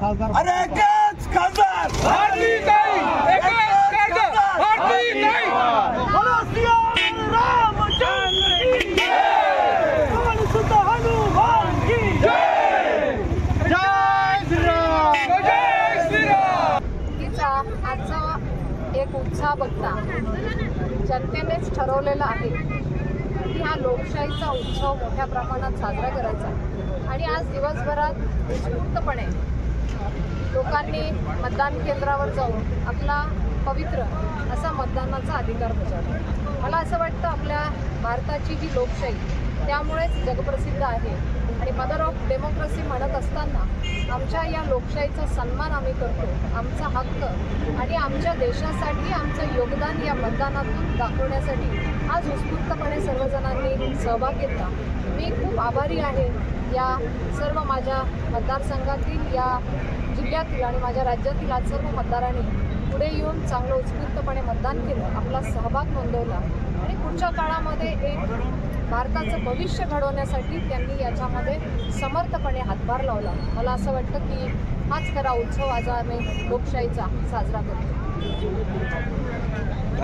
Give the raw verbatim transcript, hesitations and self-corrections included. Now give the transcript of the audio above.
अरे एकच खासदार भारतीताई, एकच खासदार भारतीताई। बोलो सियावर रामचंद्र की जय, पवन सुत हनुमान की जय। जय श्रीराम, जय श्रीराम। तिचा आजचा एक उत्साह बघता जनतेनेच ठरवलेला आहे की हा लोकशाहीचा उत्सव मोठ्या प्रमाणात साजरा करायचा आणि आज दिवसभरात उत्स्फूर्तपणे लोकांनी मतदान केंद्रावर जाऊन आपला पवित्र असा मतदानाचा अधिकार बजावला। मला असं वाटतं आपल्या भारताची ही लोकशाही त्यामुळेच जगप्रसिद्ध आहे आणि मदर ऑफ डेमोक्रेसी म्हणत असताना आमच्या या लोकशाहीचा सन्मान आम्ही करतो, आमचा हक्क आणि आमच्या देशासाठी आमचं योगदान या मतदानातून दाखवण्यासाठी आज उत्स्फूर्तपणे सर्वजणांनी सहभाग घेतला। मी खूप आभारी आहे या सर्व माझ्या मतदारसंघातील, या जिल्ह्यातील आणि माझ्या राज्यातील आज सर्व मतदारांनी पुढे येऊन चांगलं उत्स्फूर्तपणे मतदान केलं, आपला सहभाग नोंदवला आणि पुढच्या काळामध्ये एक भारताचं भविष्य घडवण्यासाठी त्यांनी याच्यामध्ये समर्थपणे हातभार लावला। मला असं वाटतं की हाच खरा उत्सव आज आम्ही लोकशाहीचा साजरा करतो।